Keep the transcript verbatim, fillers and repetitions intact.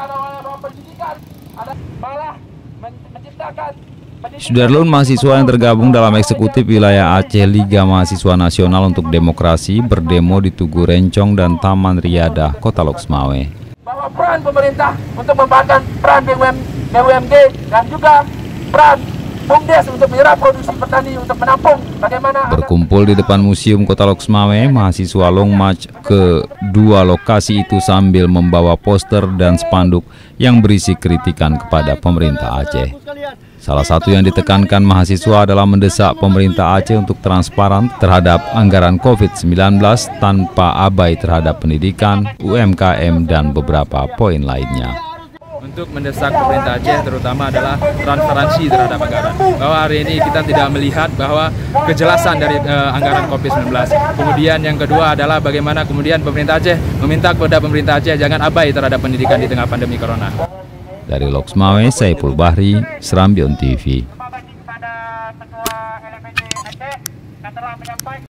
Sudarlun mahasiswa yang tergabung dalam eksekutif wilayah Aceh Liga Mahasiswa Nasional untuk Demokrasi berdemo di Tugu Rencong dan Taman Riyadah, Kota Lok Sumawe. Bahwa peran pemerintah untuk membahas peran B U M G dan juga peran BUMDes untuk menyerap produksi petani untuk menampung bagaimana. Berkumpul di depan Museum Kota Lok Sumawe, mahasiswa long march ke dua lokasi itu sambil membawa poster dan spanduk yang berisi kritikan kepada pemerintah Aceh. Salah satu yang ditekankan mahasiswa adalah mendesak pemerintah Aceh untuk transparan terhadap anggaran COVID sembilan belas tanpa abai terhadap pendidikan, U M K M, dan beberapa poin lainnya. Untuk mendesak pemerintah Aceh terutama adalah transparansi terhadap anggaran. Bahwa hari ini kita tidak melihat bahwa kejelasan dari uh, anggaran COVID sembilan belas. Kemudian yang kedua adalah bagaimana kemudian pemerintah Aceh meminta kepada pemerintah Aceh jangan abai terhadap pendidikan di tengah pandemi Corona. Dari Lok Sumawe, Saiful Bahri, Serambion T V.